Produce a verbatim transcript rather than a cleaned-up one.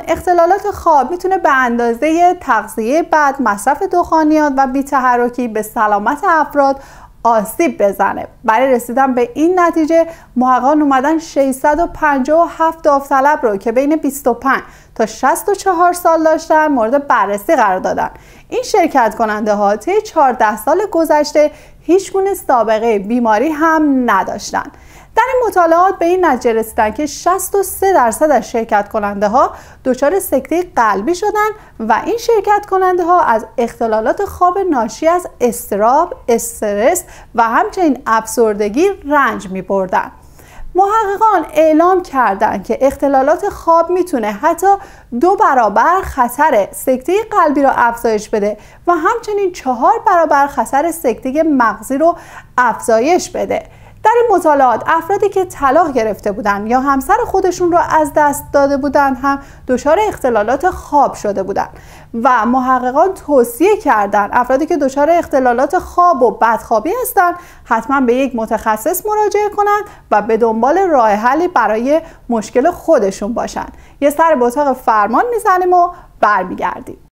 اختلالات خواب میتونه به اندازه تغذیه بد، مصرف دخانیات و بی‌تحرکی به سلامت افراد آسیب بزنه. برای رسیدن به این نتیجه محققان اومدن ششصد و پنجاه و هفت داوطلب رو که بین بیست و پنج تا شصت و چهار سال داشتن مورد بررسی قرار دادن. این شرکت کننده ها طی چهارده سال گذشته هیچ گونه سابقه بیماری هم نداشتن. در این مطالعات به این نتیجه رسیدن که شصت و سه درصد از شرکت کننده ها دچار سکته قلبی شدن و این شرکت کننده ها از اختلالات خواب ناشی از اضطراب، استرس و همچنین افسردگی رنج می بردن. محققان اعلام کردند که اختلالات خواب میتونه حتی دو برابر خطر سکته قلبی رو افزایش بده و همچنین چهار برابر خطر سکته مغزی رو افزایش بده. در این مطالعات افرادی که طلاق گرفته بودند یا همسر خودشون رو از دست داده بودند هم دچار اختلالات خواب شده بودند و محققان توصیه کردند افرادی که دچار اختلالات خواب و بدخوابی هستند حتما به یک متخصص مراجعه کنند و به دنبال راه حلی برای مشکل خودشون باشند. یه سر به اتاق فرمان میزنیم و برمیگردیم.